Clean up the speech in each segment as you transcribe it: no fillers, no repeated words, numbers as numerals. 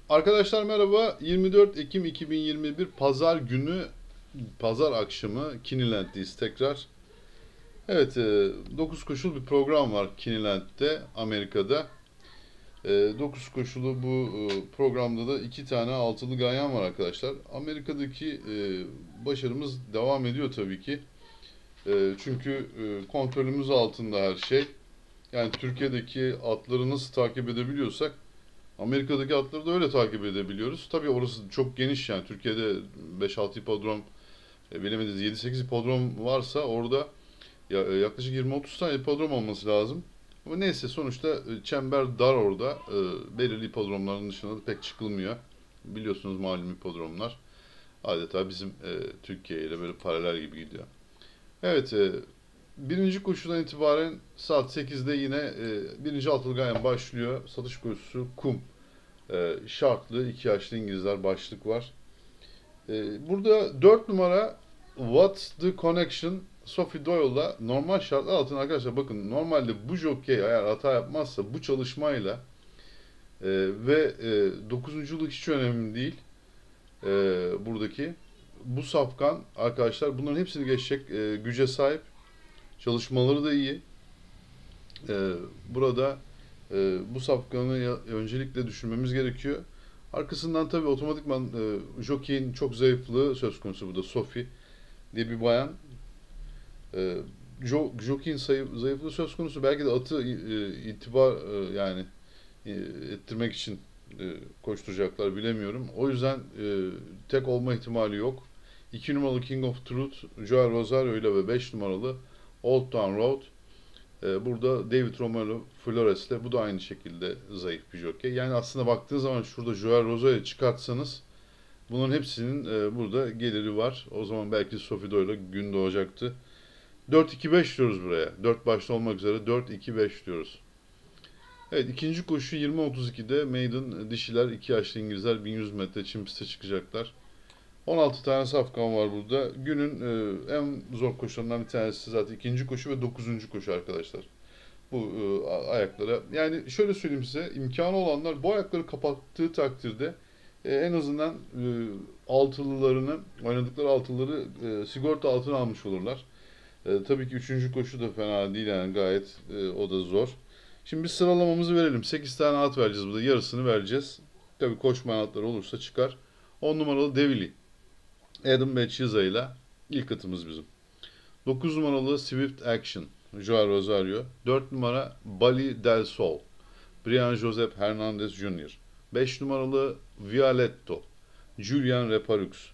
Arkadaşlar merhaba. 24 Ekim 2021 Pazar günü, Pazar akşamı Kinilent'teyiz tekrar. Evet, 9 koşul bir program var Kinilent'te, Amerika'da. 9 koşulu bu programda da 2 tane altılı ganyan var arkadaşlar. Amerika'daki başarımız devam ediyor tabii ki. Çünkü kontrolümüz altında her şey. Yani Türkiye'deki atları nasıl takip edebiliyorsak Amerika'daki atları da öyle takip edebiliyoruz. Tabii orası çok geniş yani. Türkiye'de 5-6 hipodrom, bilemediniz 7-8 hipodrom varsa orada yaklaşık 20-30 tane hipodrom olması lazım. Ama neyse sonuçta çember dar orada. Belirli hipodromların dışında da pek çıkılmıyor. Biliyorsunuz malum hipodromlar. Adeta bizim Türkiye ile böyle paralel gibi gidiyor. Evet, birinci koşudan itibaren saat 8'de yine birinci altılı ganyan başlıyor. Satış koşusu kum. Şartlı 2 yaşlı İngilizler başlık var. Burada 4 numara What's the Connection Sophie Doyle'la normal şartlar altında arkadaşlar bakın normalde bu jockey eğer hata yapmazsa bu çalışmayla ve 9. hiç önemli değil buradaki bu safkan arkadaşlar bunların hepsini geçecek güce sahip, çalışmaları da iyi. Burada bu safkanı öncelikle düşünmemiz gerekiyor. Arkasından tabii otomatikman jockey'in çok zayıflığı söz konusu burada. Sophie diye bir bayan. E, jockey'in zayıflığı söz konusu. Belki de atı itibar yani ettirmek için koşturacaklar bilemiyorum. O yüzden tek olma ihtimali yok. 2 numaralı King of Truth, Joao Rosario ile ve 5 numaralı Old Town Road. Burada David Romero Flores'le bu da aynı şekilde zayıf bir jockey. Yani aslında baktığınız zaman şurada Joao Rosario'yu çıkartsanız bunların hepsinin burada geliri var. O zaman belki Sophie Doyle'a gün doğacaktı. 4-2-5 diyoruz buraya. 4 başta olmak üzere 4-2-5 diyoruz. Evet, ikinci koşu 20.32'de Maiden dişiler 2 yaşlı İngilizler 1100 metre çim piste çıkacaklar. 16 tane safkan var burada. Günün en zor koşularından bir tanesi zaten ikinci koşu ve 9. koşu arkadaşlar. Bu ayaklara. Yani şöyle söyleyeyim size, imkanı olanlar bu ayakları kapattığı takdirde en azından altılılarını, oynadıkları altılıları sigorta altına almış olurlar. Tabii ki üçüncü koşu da fena değil yani gayet o da zor. Şimdi biz sıralamamızı verelim. 8 tane at vereceğiz burada. Yarısını vereceğiz. Tabii koşmayan atlar olursa çıkar. 10 numaralı Devili. Adam Bechiza ile ilk atımız bizim. 9 numaralı Swift Action. Joao Rosario. 4 numara Bali del Sol. Brian Joseph Hernandez Jr. 5 numaralı Violetto. Julian Reparux.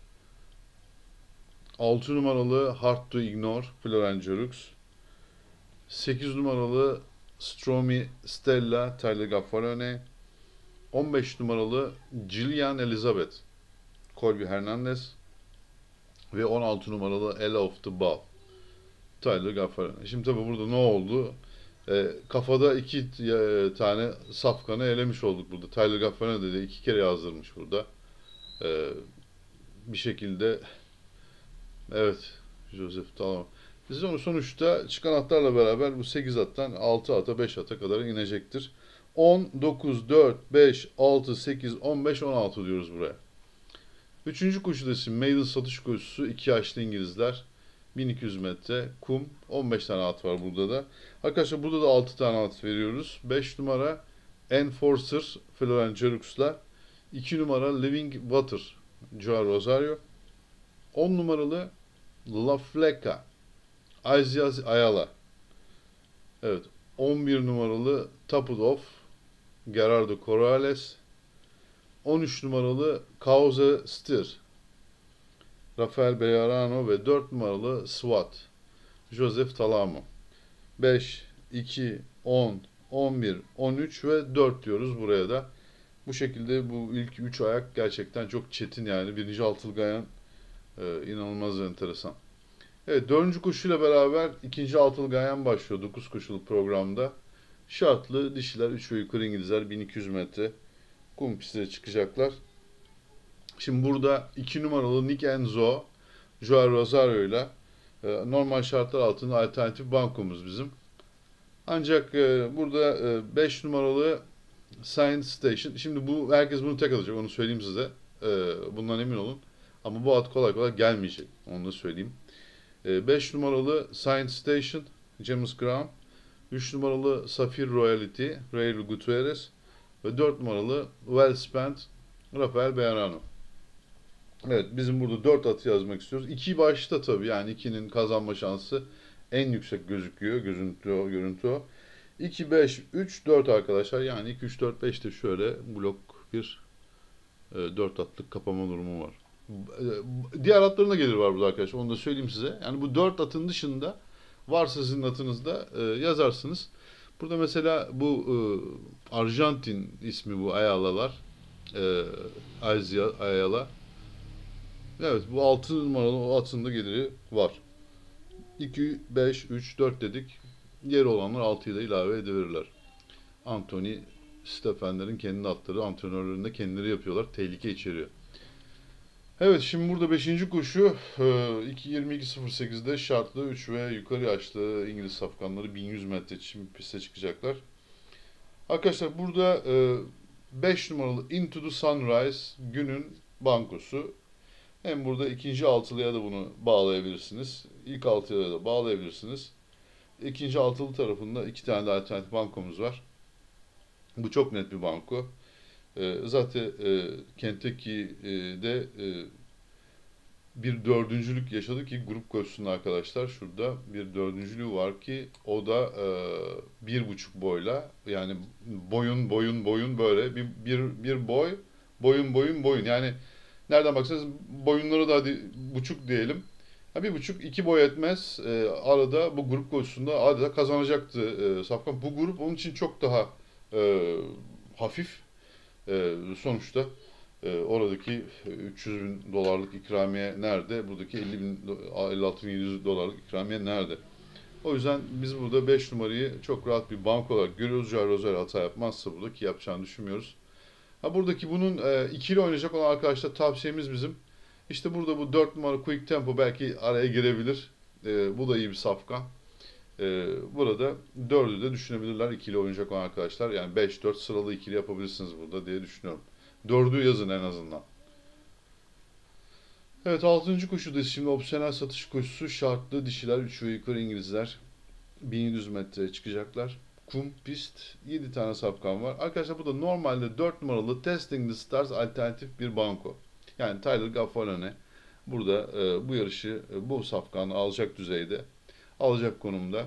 6 numaralı Hard to Ignore. Florent Jorux. 8 numaralı Stromi Stella. Tyler Gaffarone. 15 numaralı Gillian Elizabeth. Colby Hernandez. Ve 16 numaralı Ella of the Ball. Tyler Gaffarone. Şimdi tabii burada ne oldu? Kafada iki tane safkanı elemiş olduk burada. Tyler Gaffarone de 2 kere yazdırmış burada. E, Bir şekilde evet Joseph tamam. Biz onu sonuçta çıkan atlarla beraber bu 8 attan 6 ata 5 ata kadar inecektir. 10, 9, 4, 5, 6, 8, 15, 16 diyoruz buraya. Üçüncü koşuda ise Maiden satış koşusu 2 yaşlı İngilizler. 1200 metre kum 15 tane at var burada da. Arkadaşlar burada da 6 tane at veriyoruz. 5 numara Enforcer Florent Jorux'la 2 numara Living Water Joao Rosario. 10 numaralı La Fleca Aziz Ayala. Evet. 11 numaralı Tapudov Gerardo Corrales. 13 numaralı Causa Stir Rafael Bejarano ve 4 numaralı SWAT Joseph Talamo. 5, 2, 10, 11, 13 ve 4 diyoruz buraya da. Bu şekilde bu ilk 3 ayak gerçekten çok çetin yani. Birinci altılı gayan inanılmaz enteresan. Evet, dördüncü koşuyla beraber ikinci altılı gayan başlıyor 9 koşulu programda. Şartlı dişiler 3 ve yukarı İngilizler 1200 metre kum pistine çıkacaklar. Şimdi burada 2 numaralı Nick Enzo, Joao Rosario ile normal şartlar altında alternatif bankomuz bizim. Ancak burada 5 numaralı Science Station. Şimdi bu herkes bunu tek alacak, onu söyleyeyim size. Bundan emin olun. Ama bu at kolay kolay gelmeyecek. Onu da söyleyeyim. 5 numaralı Science Station, James Graham. 3 numaralı Sapphire Royalty, Raul Gutierrez. Ve 4 numaralı Well Spent, Rafael Bejarano. Evet, bizim burada 4 atı yazmak istiyoruz. 2 başta tabii, yani 2'nin kazanma şansı en yüksek gözüküyor. Görüntü o. 2, 5, 3, 4 arkadaşlar. Yani 2, 3, 4, 5 de şöyle blok bir 4 atlık kapama durumu var. Diğer atların da geliri var burada arkadaşlar. Onu da söyleyeyim size. Yani bu 4 atın dışında varsa sizin atınızda yazarsınız. Burada mesela bu Arjantin ismi bu Ayalalar. Ayala. Evet, bu 6 numaralı o atın da geliri var. 2, 5, 3, 4 dedik. Diğer olanlar 6'yı da ilave edebilirler. Anthony Stephen'lerin kendi atları, antrenörlerinin de kendileri yapıyorlar. Tehlike içeriyor. Evet, şimdi burada 5. koşu 22.08'de şartlı 3 ve yukarı yaşlı İngiliz safkanları 1100 metre için piste çıkacaklar. Arkadaşlar burada 5 numaralı Into the Sunrise günün bankosu. Hem burada ikinci altılıya da bunu bağlayabilirsiniz. İlk altılıya da bağlayabilirsiniz. İkinci altılı tarafında 2 tane de alternatif bankomuz var. Bu çok net bir banko. Zaten Kentucky'de bir dördüncülük yaşadı ki grup koşusunda arkadaşlar, şurada bir dördüncülüğü var ki o da 1,5 boyla, yani boyun böyle bir boyun yani nereden baksanız boyunları da hadi buçuk diyelim. 1,5-2 boy etmez. Arada bu grup koşusunda adeta kazanacaktı Safkan. Bu grup onun için çok daha hafif. Sonuçta oradaki 300 bin dolarlık ikramiye nerede? Buradaki 56.700 dolarlık ikramiye nerede? O yüzden biz burada 5 numarayı çok rahat bir bank olarak görüyoruz. Joao Rosario hata yapmazsa burada, ki yapacağını düşünmüyoruz. Buradaki bunun ikili oynayacak olan arkadaşlar, tavsiyemiz bizim. İşte burada bu 4 numara Quick Tempo belki araya girebilir. Bu da iyi bir safkan. Burada 4'ü de düşünebilirler ikili oynayacak olan arkadaşlar. Yani 5-4 sıralı ikili yapabilirsiniz burada diye düşünüyorum. 4'ü yazın en azından. Evet, 6. koşudayız. Şimdi opsiyonel satış koşusu, şartlı dişiler 3 ve yukarı İngilizler 1700 metreye çıkacaklar. Kum, pist, 7 tane safkan var. Arkadaşlar bu da normalde 4 numaralı Testing the Stars alternatif bir banko. Yani Tyler Gaffalone burada bu yarışı bu safkanı alacak düzeyde, alacak konumda.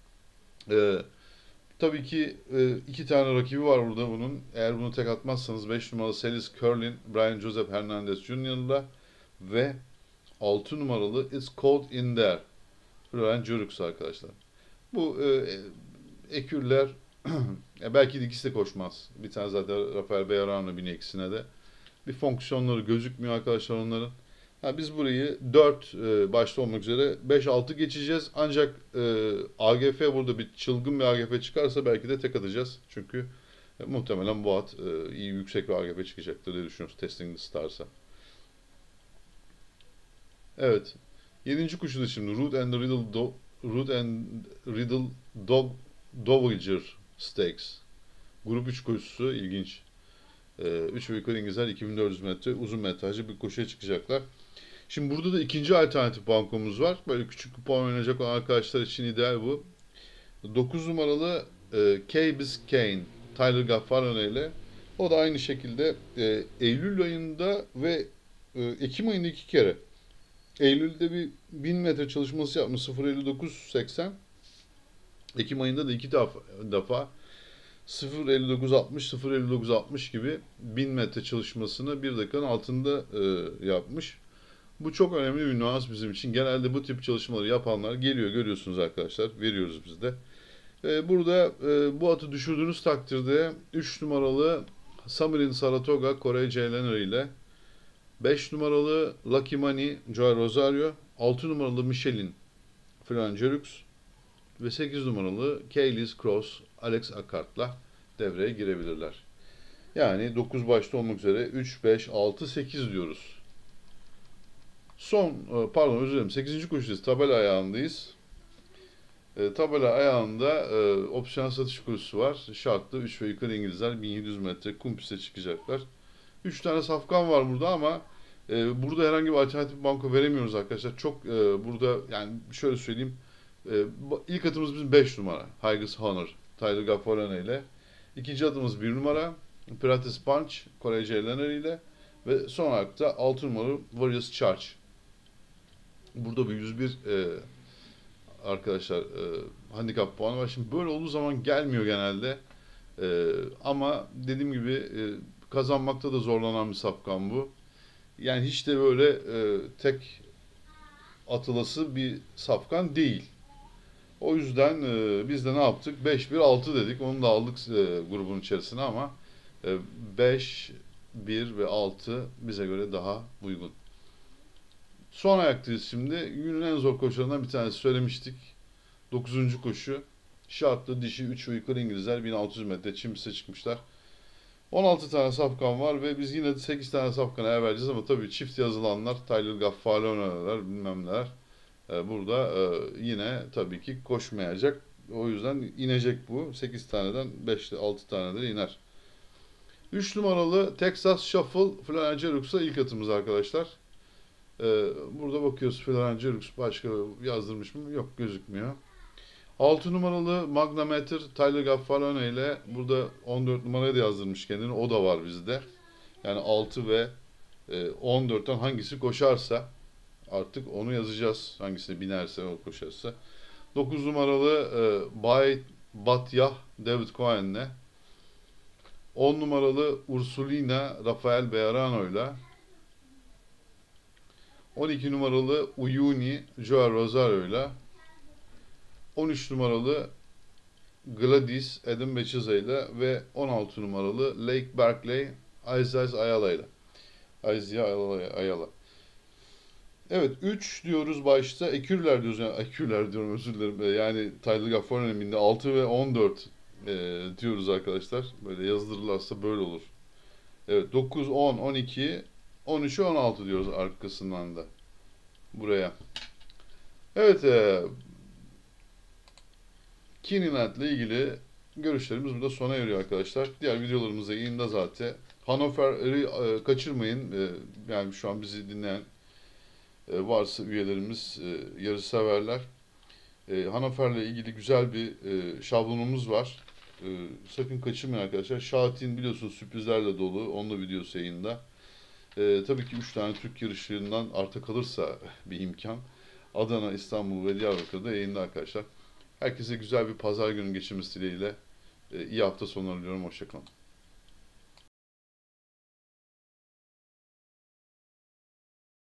Tabii ki 2 tane rakibi var burada bunun. Eğer bunu tek atmazsanız 5 numaralı Celis Curlin, Brian Joseph Hernandez Jr.'la ve 6 numaralı It's Cold in There, Florian Jurux arkadaşlar. Bu ekürler belki de ikisi de koşmaz. Bir tane zaten Rafael Bejarano biniyor ikisine de. Bir fonksiyonları gözükmüyor arkadaşlar onların. Biz burayı 4 başta olmak üzere 5-6 geçeceğiz. Ancak AGF burada bir çılgın bir AGF çıkarsa belki de tek atacağız. Çünkü muhtemelen bu at iyi yüksek bir AGF çıkacaktır diye düşünüyoruz Testing the Stars'a. Evet. 7. koşu da şimdi Root and Riddle Dowager Stakes. Grup 3 koşusu ilginç. 3 ve yukarı İngilizler 2400 metre uzun metrajlı bir koşuya çıkacaklar. Şimdi burada da ikinci alternatif bankomuz var. Böyle küçük kupon oynayacak olan arkadaşlar için ideal bu. 9 numaralı Kay Biscayne, Tyler Gaffalone ile. O da aynı şekilde Eylül ayında ve Ekim ayında 2 kere. Eylül'de bir 1000 metre çalışması yapmış 0.59.80. Ekim ayında da 2 defa 0.59.60, 0.59.60 gibi 1000 metre çalışmasını 1 dakikanın altında yapmış. Bu çok önemli bir nüans bizim için. Genelde bu tip çalışmaları yapanlar geliyor, görüyorsunuz arkadaşlar. Veriyoruz biz de. Burada bu atı düşürdüğünüz takdirde 3 numaralı Samirin Saratoga Corey J. ile 5 numaralı Lucky Money Joao Rosario, 6 numaralı Michelin Florian Jurux ve 8 numaralı Kaylis Cross Alex Akart'la devreye girebilirler. Yani 9 başta olmak üzere 3, 5, 6, 8 diyoruz. Pardon özür dilerim. 8. koşudayız. Tabela ayağındayız. Tabela ayağında opsiyonel satış kurusu var. Şartlı 3 ve yukarı İngilizler 1700 metre kum piste çıkacaklar. 3 tane safkan var burada ama burada herhangi bir alternatif banko veremiyoruz arkadaşlar. Çok burada yani şöyle söyleyeyim. İlk atımız bizim 5 numara. Highest Honor. Tyler Gaffarone ile. İkinci atımız 1 numara. Pilates Punch. Korece Eleanor ile. Ve son olarak da 6 numara Warriors Charge. Burada bir 101 arkadaşlar handikap puanı var. Şimdi böyle olduğu zaman gelmiyor genelde. Ama dediğim gibi kazanmakta da zorlanan bir safkan bu. Yani hiç de böyle tek atılası bir safkan değil. O yüzden biz de ne yaptık? 5-1-6 dedik. Onu da aldık grubun içerisine ama 5, 1 ve 6 bize göre daha uygun. Son ayaktayız şimdi. Günün en zor koşularından bir tanesi söylemiştik. 9. koşu. Şartlı dişi 3 ve yukarı İngilizler 1600 metre çim piste çıkmışlar. 16 tane safkan var ve biz yine de 8 tane safkana yer vereceğiz ama tabii çift yazılanlar, Tyler Gaffalone'lar bilmem neler burada yine tabii ki koşmayacak. O yüzden inecek bu. 8 taneden 5 6 tane de iner. 3 numaralı Texas Shuffle Florian Gelux'a ilk atımız arkadaşlar. Burada bakıyoruz Florian Gelux başka yazdırmış mı? Yok, gözükmüyor. 6 numaralı Magnameter Tyler Gaffalone ile burada 14 numaraya da yazdırmış kendini. O da var bizde. Yani 6 ve 14'ten hangisi koşarsa artık onu yazacağız. Hangisine binerse o koşarsa. 9 numaralı Bay Batyah David Cohen'le. 10 numaralı Ursulina Rafael Bejarano ile. 12 numaralı Uyuni Joao Rosario ile. 13 numaralı Gladys Adam Bechiza ile ve 16 numaralı Lake Berkeley Aziz Ayala ile. Ayala. Evet, 3 diyoruz başta. Ekürler diyoruz. Yani ekürler diyorum, özür dilerim. Yani Tyler Gafford'un binde 6 ve 14 diyoruz arkadaşlar. Böyle yazdırırlarsa böyle olur. Evet, 9, 10, 12, 13'ü 16 diyoruz arkasından da. Buraya. Evet, Keeneland ile ilgili görüşlerimiz burada sona eriyor arkadaşlar. Diğer videolarımızda yayında zaten. Hannover'i kaçırmayın. Yani şu an bizi dinleyen varsa üyelerimiz, yarışseverler. Hannover'le ilgili güzel bir şablonumuz var. Sakın kaçırmayın arkadaşlar. Şahat'in biliyorsunuz sürprizlerle dolu. Onun da videosu yayında. Tabii ki 3 tane Türk yarışlarından arta kalırsa bir imkan. Adana, İstanbul ve Diyarbakır'da yayında arkadaşlar. Herkese güzel bir pazar günü geçirmesi dileğiyle iyi hafta sonları diliyorum. Hoşçakalın.